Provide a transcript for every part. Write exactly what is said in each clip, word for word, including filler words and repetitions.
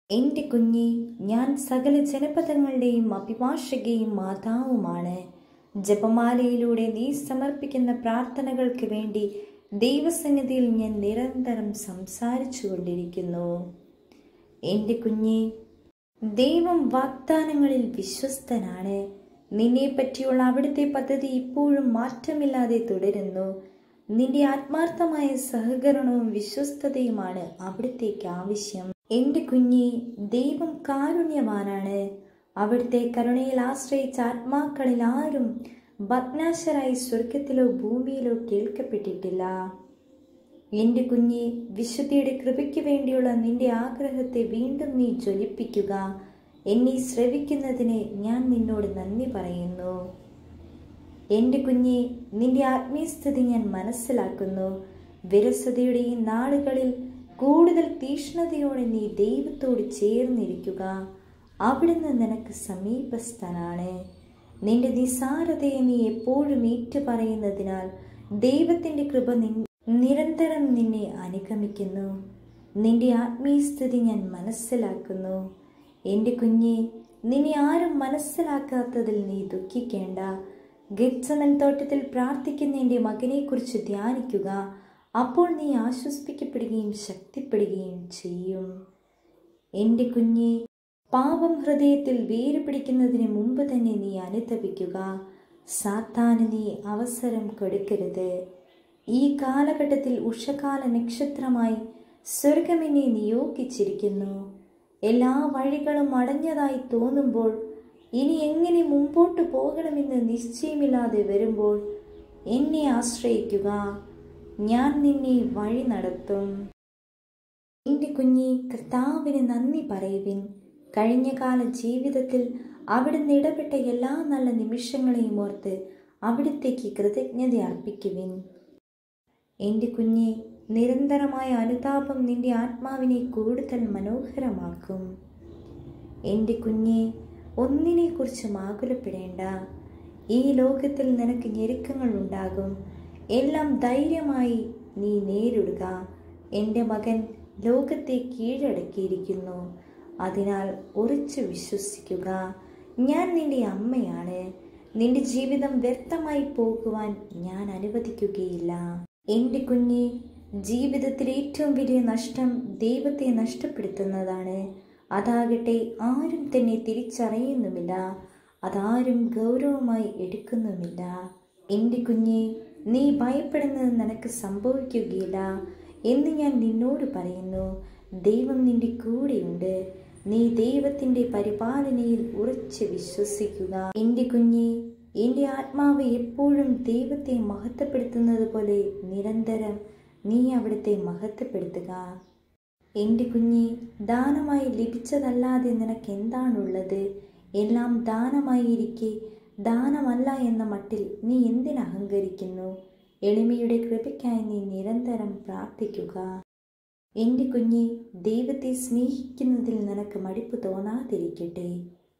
എൻ്റെ കുഞ്ഞെ, ഞാൻ സകല ജനപദങ്ങളുടെയും അഭിഭാഷകയും മാതാവുമാണ്. ജപമാലയിലൂടെ നീ സമർപ്പിക്കുന്ന പ്രാർത്ഥനകൾക്ക് വേണ്ടി ദൈവസന്നിധിയിൽ ഞാൻ നിരന്തരം സംസാരിച്ചു കൊണ്ടിരിക്കുന്നു. എൻ്റെ കുഞ്ഞെ, ദൈവം വാഗ്ദാനങ്ങളിൽ വിശ്വസ്തനാണ്. നിന്നെ പറ്റിയുള്ള അവിടുത്തെ പദ്ധതി ഇപ്പോഴും മാറ്റമില്ലാതെ തുടരുന്നു. നിന്റെ ആത്മാർത്ഥമായ സഹകരണവും വിശ്വസ്തതയുമാണ് അവിടുത്തേക്ക് ആവശ്യം. എൻ്റെ കുഞ്ഞെ, ദൈവം കാരുണ്യവാനാണ്. അവിടുത്തെ കരുണയിൽ ആശ്രയിച്ച ആത്മാക്കളിൽ ആരും ഭഗ്നാശരായി സ്വർഗത്തിലോ ഭൂമിയിലോ കേൾക്കപ്പെട്ടിട്ടില്ല. എൻ്റെ കുഞ്ഞെ, വിശുദ്ധിയുടെ കൃപയ്ക്ക് വേണ്ടിയുള്ള നിന്റെ ആഗ്രഹത്തെ വീണ്ടും നീ ജ്വലിപ്പിക്കുക. എന്നെ ശ്രവിക്കുന്നതിന് ഞാൻ നിന്നോട് നന്ദി പറയുന്നു. എൻ്റെ കുഞ്ഞെ, നിന്റെ ആത്മീയസ്ഥിതി ഞാൻ മനസ്സിലാക്കുന്നു. വിരസതയുടെ ഈ നാളുകളിൽ കൂടുതൽ തീഷ്ണതയോടെ നീ ദൈവത്തോട് ചേർന്നിരിക്കുക. അവിടുന്ന് നിനക്ക് സമീപസ്ഥനാണ്. നിന്റെ നിസ്സാരതയെ നീ എപ്പോഴും ഏറ്റുപറയുന്നതിനാൽ ദൈവത്തിൻ്റെ കൃപ നിരന്തരം നിന്നെ അനുഗമിക്കുന്നു. നിന്റെ ആത്മീയസ്ഥിതി ഞാൻ മനസ്സിലാക്കുന്നു. എൻ്റെ കുഞ്ഞെ, നിന്നെ ആരും മനസ്സിലാക്കാത്തതിൽ നീ ദുഃഖിക്കേണ്ട. ഗെത്സമൻ തോട്ടത്തിൽ പ്രാർത്ഥിക്കുന്ന എൻ്റെ മകനെക്കുറിച്ച് ധ്യാനിക്കുക. അപ്പോൾ നീ ആശ്വസിപ്പിക്കപ്പെടുകയും ശക്തിപ്പെടുകയും ചെയ്യും. എൻ്റെ കുഞ്ഞെ, പാപം ഹൃദയത്തിൽ വേര് പിടിക്കുന്നതിന് മുമ്പ് തന്നെ നീ അനുതപിക്കുക. സാത്താന് നീ അവസരം കൊടുക്കരുത്. ഈ കാലഘട്ടത്തിൽ ഉഷകാല നക്ഷത്രമായി സ്വർഗം എന്നെ നിയോഗിച്ചിരിക്കുന്നു. എല്ലാ വഴികളും അടഞ്ഞതായി തോന്നുമ്പോൾ, ഇനി എങ്ങനെ മുമ്പോട്ട് പോകണമെന്ന് നിശ്ചയമില്ലാതെ വരുമ്പോൾ എന്നെ ആശ്രയിക്കുക. ഞാൻ നിന്നെ വഴി നടത്തും. എൻ്റെ കുഞ്ഞെ, കർത്താവിന് നന്ദി പറയുവിൻ. കഴിഞ്ഞ കാല ജീവിതത്തിൽ അവിടുന്ന് ഇടപെട്ട എല്ലാ നല്ല നിമിഷങ്ങളെയും ഓർത്ത് അവിടുത്തേക്ക് കൃതജ്ഞത അർപ്പിക്കുവിൻ. എൻ്റെ കുഞ്ഞെ, നിരന്തരമായ അനുതാപം നിന്റെ ആത്മാവിനെ കൂടുതൽ മനോഹരമാക്കും. എൻ്റെ കുഞ്ഞെ, ഒന്നിനെക്കുറിച്ചും ആകുലപ്പെടേണ്ട. ഈ ലോകത്തിൽ നിനക്ക് ഞെരുക്കങ്ങൾ ഉണ്ടാകും. എല്ലാം ധൈര്യമായി നീ നേരിടുക. എൻ്റെ മകൻ ലോകത്തെ കീഴടക്കിയിരിക്കുന്നു. അതിനാൽ ഉറച്ചു വിശ്വസിക്കുക. ഞാൻ നിന്റെ അമ്മയാണ്. നിന്റെ ജീവിതം വ്യർത്ഥമായി പോകുവാൻ ഞാൻ അനുവദിക്കുകയില്ല. എൻ്റെ കുഞ്ഞെ, ജീവിതത്തിൽ ഏറ്റവും വലിയ നഷ്ടം ദൈവത്തെ നഷ്ടപ്പെടുത്തുന്നതാണ്. അതാകട്ടെ ആരും തന്നെ തിരിച്ചറിയുന്നുമില്ല. അതാരും ഗൗരവമായി എടുക്കുന്നുമില്ല. എൻ്റെ കുഞ്ഞെ, നീ ഭയപ്പെടുന്നത് നിനക്ക് സംഭവിക്കുകയില്ല എന്ന് ഞാൻ നിന്നോട് പറയുന്നു. ദൈവം നിന്റെ കൂടെയുണ്ട്. നീ ദൈവത്തിൻ്റെ പരിപാലനയിൽ ഉറച്ച് വിശ്വസിക്കുക. എൻ്റെ കുഞ്ഞെ, എൻ്റെ ആത്മാവ് എപ്പോഴും ദൈവത്തെ മഹത്വപ്പെടുത്തുന്നത് പോലെ നിരന്തരം നീ അവിടുത്തെ മഹത്വപ്പെടുത്തുക. എൻ്റെ കുഞ്ഞെ, ദാനമായി ലഭിച്ചതല്ലാതെ നിനക്ക് എന്താണുള്ളത്? എല്ലാം ദാനമായിരിക്കെ ദാനമല്ല എന്ന മട്ടിൽ നീ എന്തിനഹങ്കരിക്കുന്നു? എളിമയുടെ കൃപയ്ക്കായി നീ നിരന്തരം പ്രാർത്ഥിക്കുക. എൻ്റെ കുഞ്ഞെ, ദൈവത്തെ സ്നേഹിക്കുന്നതിൽ നിനക്ക് മടിപ്പ് തോന്നാതിരിക്കട്ടെ.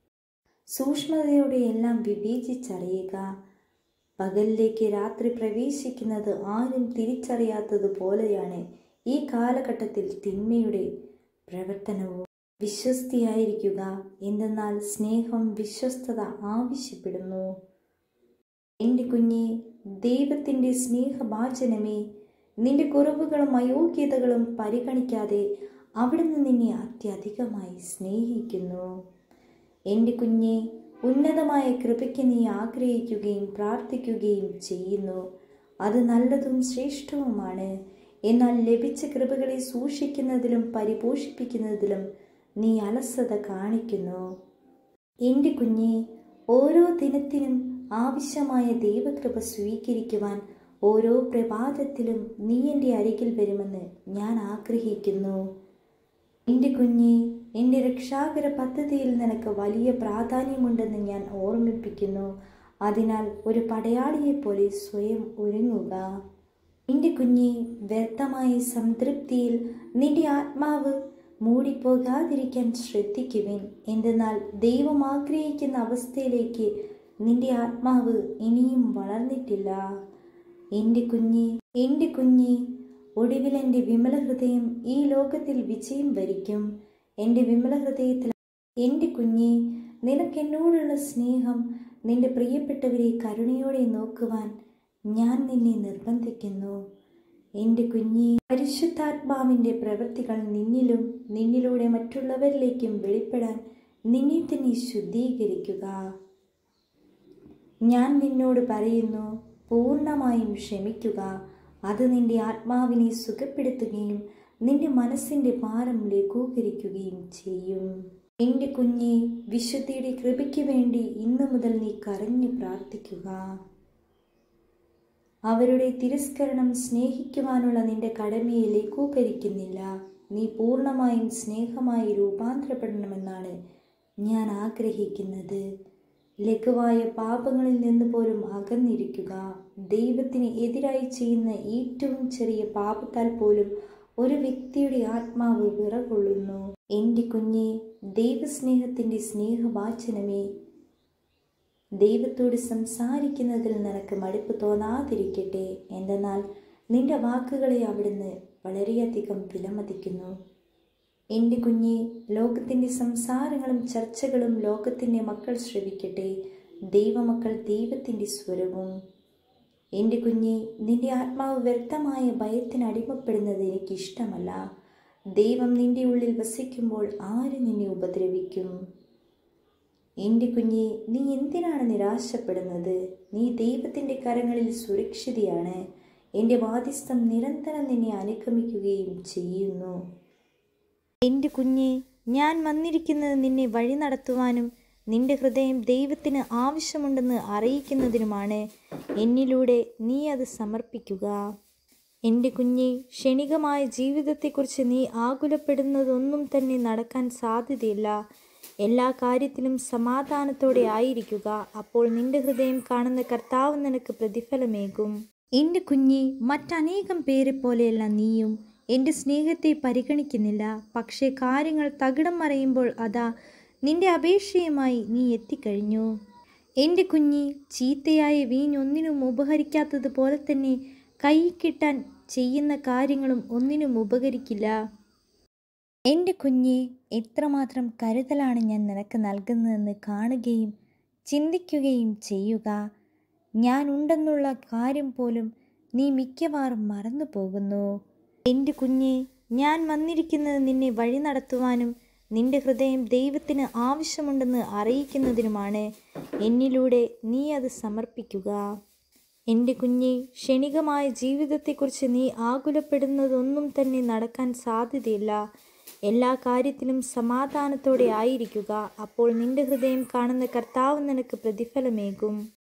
സൂക്ഷ്മതയോടെ എല്ലാം വിവേചിച്ചറിയുക. പകലിലേക്ക് രാത്രി പ്രവേശിക്കുന്നത് ആരും തിരിച്ചറിയാത്തതുപോലെയാണ് ഈ കാലഘട്ടത്തിൽ തിന്മയുടെ പ്രവർത്തനവും. വിശ്വസ്തയായിരിക്കുക. എന്തെന്നാൽ സ്നേഹം വിശ്വസ്തത ആവശ്യപ്പെടുന്നു. എൻ്റെ കുഞ്ഞെ, ദൈവത്തിൻ്റെ സ്നേഹഭാജനമേ, നിന്റെ കുറവുകളും അയോഗ്യതകളും പരിഗണിക്കാതെ അവിടുന്ന് നിന്നെ അത്യധികമായി സ്നേഹിക്കുന്നു. എൻ്റെ കുഞ്ഞെ, ഉന്നതമായ കൃപയ്ക്ക് നീ ആഗ്രഹിക്കുകയും പ്രാർത്ഥിക്കുകയും ചെയ്യുന്നു. അത് നല്ലതും ശ്രേഷ്ഠവുമാണ്. എന്നാൽ ലഭിച്ച കൃപകളെ സൂക്ഷിക്കുന്നതിലും പരിപോഷിപ്പിക്കുന്നതിലും നീ അലസത കാണിക്കുന്നു. എൻ്റെ കുഞ്ഞെ, ഓരോ ദിനത്തിനും ആവശ്യമായ ദൈവകൃപ സ്വീകരിക്കുവാൻ ഓരോ പ്രഭാതത്തിലും നീ എൻ്റെ അരികിൽ വരുമെന്ന് ഞാൻ ആഗ്രഹിക്കുന്നു. എൻ്റെ കുഞ്ഞെ, എൻ്റെ രക്ഷാകര പദ്ധതിയിൽ നിനക്ക് വലിയ പ്രാധാന്യമുണ്ടെന്ന് ഞാൻ ഓർമ്മിപ്പിക്കുന്നു. അതിനാൽ ഒരു പടയാളിയെപ്പോലെ സ്വയം ഒരുങ്ങുക. എൻ്റെ കുഞ്ഞെ, വ്യർത്ഥമായ സംതൃപ്തിയിൽ നിന്റെ ആത്മാവ് മൂടിപ്പോകാതിരിക്കാൻ ശ്രദ്ധിക്കുവിൻ. എന്തെന്നാൽ ദൈവം ആഗ്രഹിക്കുന്ന അവസ്ഥയിലേക്ക് നിന്റെ ആത്മാവ് ഇനിയും വളർന്നിട്ടില്ല. എൻ്റെ കുഞ്ഞെ, എൻ്റെ കുഞ്ഞെ, ഒടുവിൽ എൻ്റെ വിമല ഹൃദയം ഈ ലോകത്തിൽ വിജയം വരിക്കും. എൻ്റെ വിമല ഹൃദയത്തിൽ. എൻ്റെ കുഞ്ഞെ, നിനക്ക് എന്നോടുള്ള സ്നേഹം, നിന്റെ പ്രിയപ്പെട്ടവരെ കരുണയോടെ നോക്കുവാൻ ഞാൻ നിന്നെ നിർബന്ധിക്കുന്നു. എൻ്റെ കുഞ്ഞെ, പരിശുദ്ധാത്മാവിൻ്റെ പ്രവൃത്തികൾ നിന്നിലും നിന്നിലൂടെ മറ്റുള്ളവരിലേക്കും വെളിപ്പെടാൻ നിന്നെ തന്നെ ശുദ്ധീകരിക്കുക. ഞാൻ നിന്നോട് പറയുന്നു, പൂർണ്ണമായും ക്ഷമിക്കുക. അത് നിന്റെ ആത്മാവിനെ സുഖപ്പെടുത്തുകയും നിന്റെ മനസ്സിൻ്റെ ഭാരം ലഘൂകരിക്കുകയും ചെയ്യും. എൻ്റെ കുഞ്ഞെ, വിശുദ്ധിയുടെ കൃപയ്ക്ക് വേണ്ടി ഇന്നു മുതൽ നീ കരഞ്ഞു പ്രാർത്ഥിക്കുക. അവരുടെ തിരസ്കരണം സ്നേഹിക്കുവാനുള്ള നിന്റെ കടമയെ ലഘൂകരിക്കുന്നില്ല. നീ പൂർണ്ണമായും സ്നേഹമായി രൂപാന്തരപ്പെടണമെന്നാണ് ഞാൻ ആഗ്രഹിക്കുന്നത്. ലഘുവായ പാപങ്ങളിൽ നിന്ന് പോലും അകന്നിരിക്കുക. ദൈവത്തിന് എതിരായി ചെയ്യുന്ന ഏറ്റവും ചെറിയ പാപത്താൽ പോലും ഒരു വ്യക്തിയുടെ ആത്മാവ് വിറകൊള്ളുന്നു. എൻ്റെ കുഞ്ഞെ, ദൈവസ്നേഹത്തിൻ്റെ സ്നേഹവാചനമേ, ദൈവത്തോട് സംസാരിക്കുന്നതിൽ നിനക്ക് മടുപ്പ് തോന്നാതിരിക്കട്ടെ. എന്തെന്നാൽ നിന്റെ വാക്കുകളെ അവിടുന്ന് വളരെയധികം വിലമതിക്കുന്നു. എൻ്റെ കുഞ്ഞെ, ലോകത്തിൻ്റെ സംസാരങ്ങളും ചർച്ചകളും ലോകത്തിൻ്റെ മക്കൾ ശ്രവിക്കട്ടെ, ദൈവമക്കൾ ദൈവത്തിൻ്റെ സ്വരവും. എൻ്റെ കുഞ്ഞെ, നിന്റെ ആത്മാവ് വ്യർത്ഥമായ ഭയത്തിന് അടിമപ്പെടുന്നത് എനിക്കിഷ്ടമല്ല. ദൈവം നിന്റെ ഉള്ളിൽ വസിക്കുമ്പോൾ ആര് നിന്നെ ഉപദ്രവിക്കും? എൻ്റെ കുഞ്ഞെ, നീ എന്തിനാണ് നിരാശപ്പെടുന്നത്? നീ ദൈവത്തിൻ്റെ കരങ്ങളിൽ സുരക്ഷിതയാണ്. എൻ്റെ വാദിസ്ഥം നിരന്തരം നിന്നെ അനുഗമിക്കുകയും ചെയ്യുന്നു. എൻ്റെ കുഞ്ഞെ, ഞാൻ വന്നിരിക്കുന്നത് നിന്നെ വഴി നടത്തുവാനും നിന്റെ ഹൃദയം ദൈവത്തിന് ആവശ്യമുണ്ടെന്ന് അറിയിക്കുന്നതിനുമാണ്. എന്നിലൂടെ നീ അത് സമർപ്പിക്കുക. എൻ്റെ കുഞ്ഞെ, ക്ഷണികമായ ജീവിതത്തെക്കുറിച്ച് നീ ആകുലപ്പെടുന്നതൊന്നും തന്നെ നടക്കാൻ സാധ്യതയില്ല. എല്ലാ കാര്യത്തിലും സമാധാനത്തോടെ ആയിരിക്കുക. അപ്പോൾ നിന്റെ ഹൃദയം കാണുന്ന കർത്താവ് നിനക്ക് പ്രതിഫലമേകും. എൻ്റെ കുഞ്ഞെ, മറ്റനേകം പേരെ പോലെയല്ല നീയും എൻ്റെ സ്നേഹത്തെ പരിഗണിക്കുന്നില്ല. പക്ഷേ കാര്യങ്ങൾ തകിടം മറിയുമ്പോൾ അതാ നിന്റെ അപേക്ഷയുമായി നീ എത്തിക്കഴിഞ്ഞു. എൻ്റെ കുഞ്ഞി, ചീത്തയായ വീഞ്ഞൊന്നിനും ഉപകരിക്കാത്തതുപോലെ തന്നെ കൈ കിട്ടാൻ ചെയ്യുന്ന കാര്യങ്ങളും ഒന്നിനും ഉപകരിക്കില്ല. എൻ്റെ കുഞ്ഞെ, എത്രമാത്രം കരുതലാണ് ഞാൻ നിനക്ക് നൽകുന്നതെന്ന് കാണുകയും ചിന്തിക്കുകയും ചെയ്യുക. ഞാൻ ഉണ്ടെന്നുള്ള കാര്യം പോലും നീ മിക്കവാറും മറന്നു പോകുന്നു. എൻ്റെ കുഞ്ഞെ, ഞാൻ വന്നിരിക്കുന്നത് നിന്നെ വഴി നടത്തുവാനും നിന്റെ ഹൃദയം ദൈവത്തിന് ആവശ്യമുണ്ടെന്ന് അറിയിക്കുന്നതിനുമാണ്. എന്നിലൂടെ നീ അത് സമർപ്പിക്കുക. എൻ്റെ കുഞ്ഞെ, ക്ഷണികമായ ജീവിതത്തെക്കുറിച്ച് നീ ആകുലപ്പെടുന്നതൊന്നും തന്നെ നടക്കാൻ സാധ്യതയില്ല. എല്ലാ കാര്യത്തിലും സമാധാനത്തോടെ ആയിരിക്കുക. അപ്പോൾ നിന്റെ ഹൃദയം കാണുന്ന കർത്താവ് നിനക്ക് പ്രതിഫലമേകും.